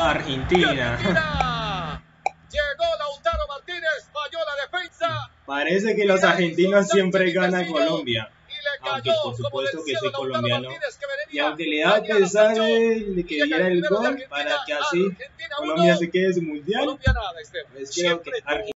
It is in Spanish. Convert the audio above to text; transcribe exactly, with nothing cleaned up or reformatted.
Argentina. Llegó Lautaro Martínez, falló la defensa. Parece que los argentinos siempre ganan a Colombia. Aunque por supuesto que soy colombiano. Y aunque le da pesar de que diera el gol para que así Colombia se quede en su mundial, pues creo que Argentina